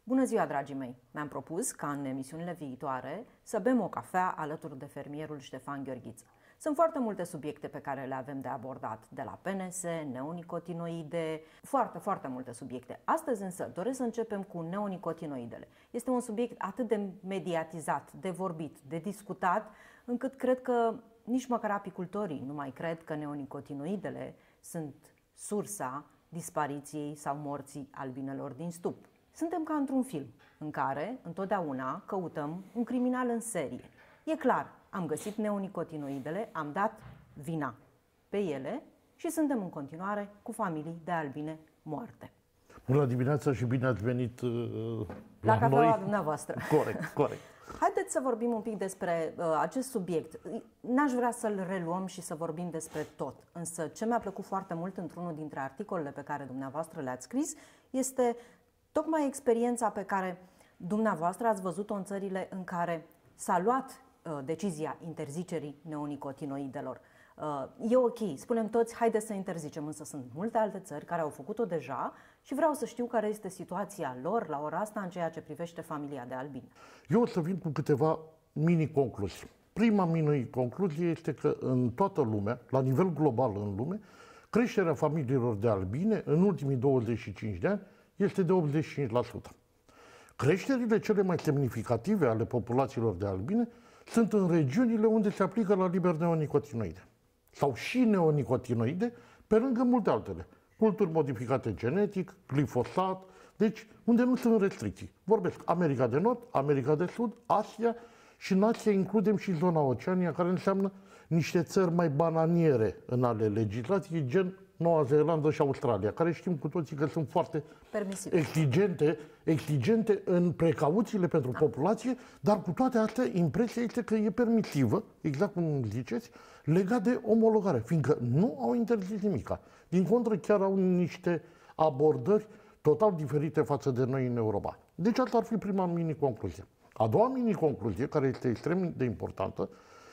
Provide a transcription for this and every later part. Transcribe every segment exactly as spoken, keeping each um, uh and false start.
Bună ziua, dragii mei! Mi-am propus ca în emisiunile viitoare să bem o cafea alături de fermierul Ștefan Gheorghiță. Sunt foarte multe subiecte pe care le avem de abordat, de la P N S, neonicotinoide, foarte, foarte multe subiecte. Astăzi însă doresc să începem cu neonicotinoidele. Este un subiect atât de mediatizat, de vorbit, de discutat, încât cred că nici măcar apicultorii nu mai cred că neonicotinoidele sunt sursa dispariției sau morții albinelor din stup. Suntem ca într-un film în care întotdeauna căutăm un criminal în serie. E clar, am găsit neonicotinoidele, am dat vina pe ele și suntem în continuare cu familii de albine moarte. Bună dimineața și bine ați venit uh, la, la cafeaua noi. Dumneavoastră. Corect, corect. Haideți să vorbim un pic despre uh, acest subiect. N-aș vrea să-l reluăm și să vorbim despre tot, însă ce mi-a plăcut foarte mult într-unul dintre articolele pe care dumneavoastră le-ați scris este tocmai experiența pe care dumneavoastră ați văzut-o în țările în care s-a luat uh, decizia interzicerii neonicotinoidelor. Uh, e ok, spunem toți, haideți să interzicem, însă sunt multe alte țări care au făcut-o deja și vreau să știu care este situația lor la ora asta în ceea ce privește familia de albine. Eu o să vin cu câteva mini-concluzii. Prima mini-concluzie este că în toată lumea, la nivel global în lume, creșterea familiilor de albine în ultimii douăzeci și cinci de ani este de optzeci și cinci la sută. Creșterile cele mai semnificative ale populațiilor de albine sunt în regiunile unde se aplică la liber neonicotinoide. Sau și neonicotinoide, pe lângă multe altele. Culturi modificate genetic, glifosat, deci unde nu sunt restricții. Vorbesc America de Nord, America de Sud, Asia și în Asia includem și zona Oceania, care înseamnă niște țări mai bananiere în ale legislației, gen Noua Zeelandă și Australia, care știm cu toții că sunt foarte exigente, exigente în precauțiile pentru da. populație, dar cu toate astea, impresia este că e permisivă, exact cum ziceți, legat de omologare, fiindcă nu au interzis nimica. Din contră, chiar au niște abordări total diferite față de noi în Europa. Deci asta ar fi prima mini-concluzie. A doua mini-concluzie, care este extrem de importantă,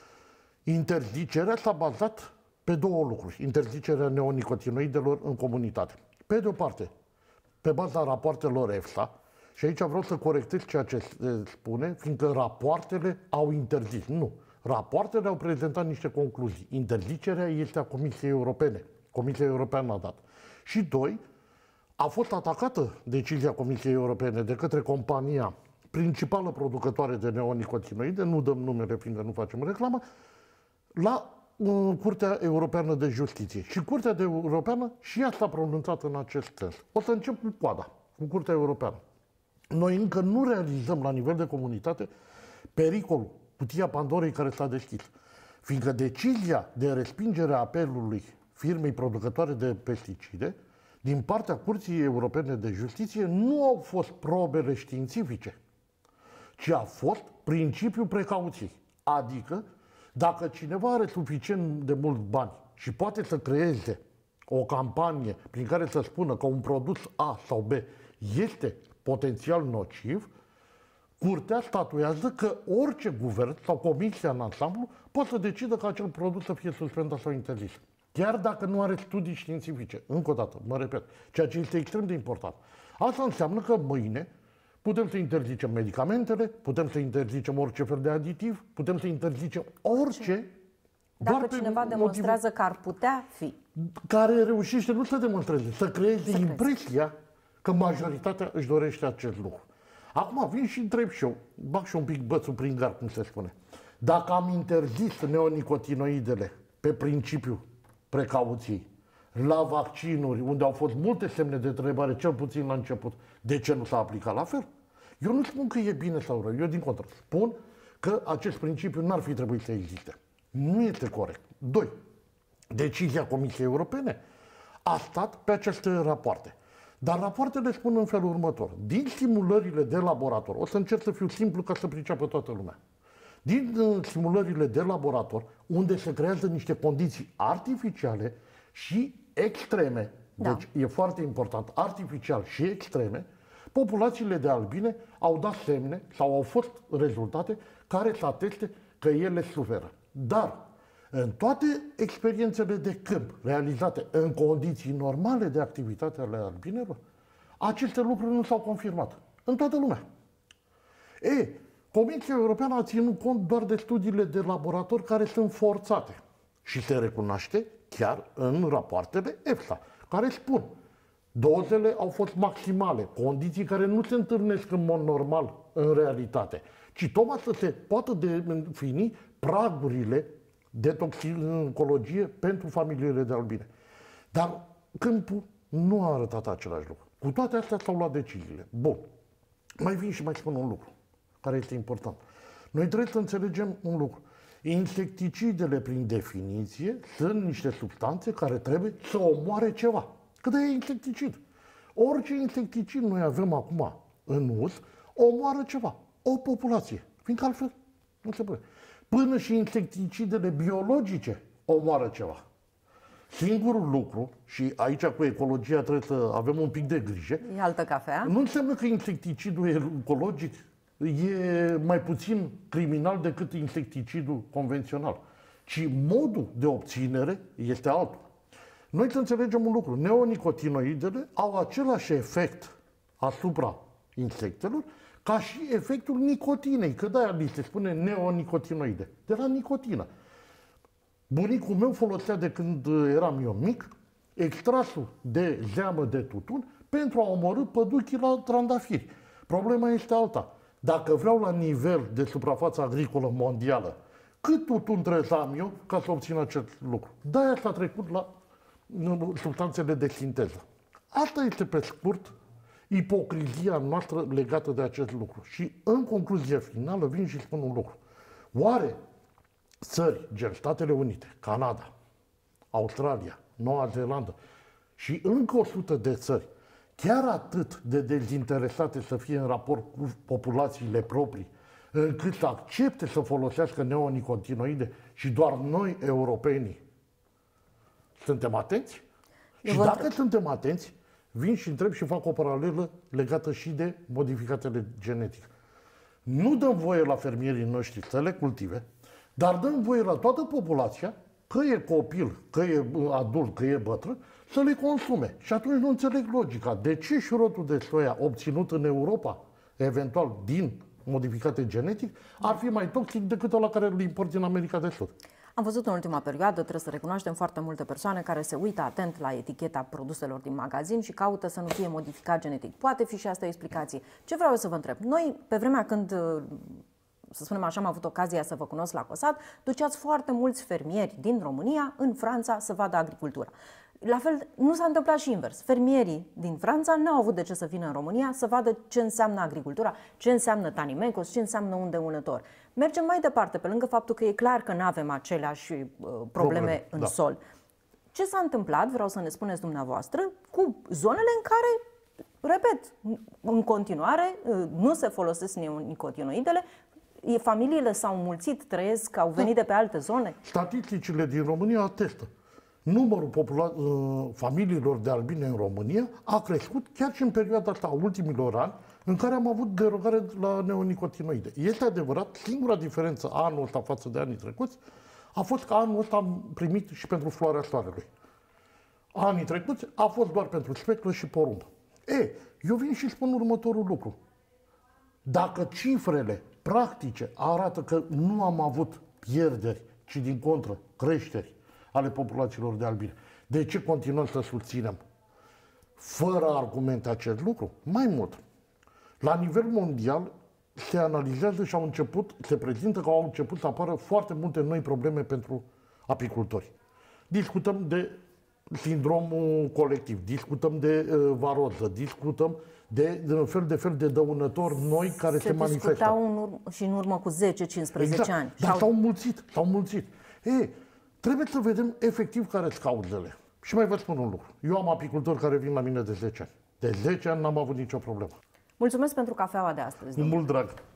interzicerea s-a bazat pe două lucruri. Interzicerea neonicotinoidelor în comunitate. Pe de o parte, pe baza rapoartelor EFSA, și aici vreau să corectez ceea ce se spune, fiindcă rapoartele au interzis. Nu. Rapoartele au prezentat niște concluzii. Interzicerea este a Comisiei Europene. Comisia Europeană a dat. Și doi, a fost atacată decizia Comisiei Europene de către compania principală producătoare de neonicotinoide, nu dăm numele fiindcă nu facem reclamă, la Curtea Europeană de Justiție. Și Curtea de Europeană și ea s-a pronunțat în acest sens. O să încep cu coada, cu Curtea Europeană. Noi încă nu realizăm la nivel de comunitate pericolul, cutia Pandorei care s-a deschis. Fiindcă decizia de respingere a apelului firmei producătoare de pesticide din partea Curții Europene de Justiție nu au fost probele științifice, ci a fost principiul precauției. Adică dacă cineva are suficient de mulți bani și poate să creeze o campanie prin care să spună că un produs A sau B este potențial nociv, Curtea statuează că orice guvern sau comisia în ansamblu poate să decidă că acel produs să fie suspendat sau interzis. Chiar dacă nu are studii științifice. Încă o dată, mă repet, ceea ce este extrem de important. Asta înseamnă că mâine putem să interzicem medicamentele, putem să interzicem orice fel de aditiv, putem să interzicem orice. Dacă cineva demonstrează motiv... că ar putea fi. Care reușește nu să demonstreze, să creeze să impresia crezi. că majoritatea își dorește acest lucru. Acum vin și întreb și eu, bag și un pic bățul prin gar, cum se spune. Dacă am interzis neonicotinoidele pe principiu precauției, la vaccinuri, unde au fost multe semne de întrebare, cel puțin la început, de ce nu s-a aplicat la fel? Eu nu spun că e bine sau rău, eu din contră spun că acest principiu n-ar fi trebuit să existe. Nu este corect. Doi, decizia Comisiei Europene a stat pe aceste rapoarte. Dar rapoartele spun în felul următor. Din simulările de laborator, o să încerc să fiu simplu ca să priceapă toată lumea. Din simulările de laborator, unde se creează niște condiții artificiale și extreme, da. Deci e foarte important, artificial și extreme, populațiile de albine au dat semne sau au fost rezultate care să ateste că ele suferă. Dar în toate experiențele de câmp realizate în condiții normale de activitate ale albinelor, aceste lucruri nu s-au confirmat. în toată lumea. E, Comisia Europeană a ținut cont doar de studiile de laborator care sunt forțate și se recunoaște chiar în rapoartele EFSA, care spun dozele au fost maximale, condiții care nu se întâlnesc în mod normal în realitate, ci tocmai să se poată defini pragurile de toxicologie pentru familiile de albine. Dar câmpul nu a arătat același lucru. Cu toate astea s-au luat deciziile. Bun. Mai vin și mai spun un lucru care este important. Noi trebuie să înțelegem un lucru. Insecticidele, prin definiție, sunt niște substanțe care trebuie să omoare ceva. Că de e insecticid. Orice insecticid noi avem acum în uz, omoară ceva. O populație. Fiindcă altfel nu se poate. Până și insecticidele biologice omoară ceva. Singurul lucru, și aici cu ecologia trebuie să avem un pic de grijă, e altă cafea. Nu înseamnă că insecticidul ecologic e mai puțin criminal decât insecticidul convențional, ci modul de obținere este altul. Noi să înțelegem un lucru. Neonicotinoidele au același efect asupra insectelor ca și efectul nicotinei, că de-aia li se spune neonicotinoide, de la nicotină. Bunicul meu folosea de când eram eu mic extrasul de zeamă de tutun pentru a omorî păduchii la trandafiri. Problema este alta. Dacă vreau la nivel de suprafață agricolă mondială, cât tutun trebuie să am eu ca să obțin acest lucru? De-aia s-a trecut la substanțele de sinteză. Asta este, pe scurt, ipocrizia noastră legată de acest lucru. Și, în concluzie finală, vin și spun un lucru. Oare țări, gen Statele Unite, Canada, Australia, Noua Zeelandă și încă o sută de țări, chiar atât de dezinteresate să fie în raport cu populațiile proprii, încât să accepte să folosească neonicotinoide și doar noi, europenii, suntem atenți? Eu și vă dacă întreb. suntem atenți, vin și întreb și fac o paralelă legată și de modificatele genetice. Nu dăm voie la fermierii noștri să le cultive, dar dăm voie la toată populația, că e copil, că e adult, că e bătrân, să le consume. Și atunci nu înțeleg logica. De ce șurotul de soia obținut în Europa, eventual din modificate genetic, ar fi mai toxic decât ăla care îl import din America de Sud? Am văzut în ultima perioadă, trebuie să recunoaștem, foarte multe persoane care se uită atent la eticheta produselor din magazin și caută să nu fie modificat genetic. Poate fi și asta o explicație. Ce vreau eu să vă întreb? Noi, pe vremea când, să spunem așa, am avut ocazia să vă cunosc la COSAT, duceați foarte mulți fermieri din România în Franța să vadă agricultura. La fel, nu s-a întâmplat și invers. Fermierii din Franța n-au avut de ce să vină în România să vadă ce înseamnă agricultura, ce înseamnă Tanimecos, ce înseamnă un dăunător. Mergem mai departe, pe lângă faptul că e clar că nu avem aceleași uh, probleme, probleme în da. sol. Ce s-a întâmplat, vreau să ne spuneți dumneavoastră, cu zonele în care, repet, în continuare uh, nu se folosesc neonicotinoidele, familiile s-au mulțit, trăiesc, au venit da. de pe alte zone? Statisticile din România atestă. Numărul popula- familiilor de albine în România a crescut chiar și în perioada asta a ultimilor ani, în care am avut derogare la neonicotinoide. Este adevărat, singura diferență anul ăsta față de anii trecuți a fost că anul ăsta am primit și pentru floarea soarelui. Anii trecuți a fost doar pentru speclă și porumb. E, eu vin și spun următorul lucru. Dacă cifrele practice arată că nu am avut pierderi, ci din contră creșteri ale populațiilor de albine, de ce continuăm să susținem fără argumente acest lucru? Mai mult, la nivel mondial se analizează și au început, se prezintă că au început să apară foarte multe noi probleme pentru apicultori. Discutăm de sindromul colectiv, discutăm de uh, varoză, discutăm de, de un fel de fel de dăunători noi care se, se manifestă. Se discutau în ur- și în urmă cu zece cincisprezece exact. ani. Dar s-au mulțit, s-au mulțit. E, trebuie să vedem efectiv care sunt cauzele. Și mai vă spun un lucru. Eu am apicultori care vin la mine de zece ani. De zece ani n-am avut nicio problemă. Mulțumesc pentru cafeaua de astăzi. Cu mult drag.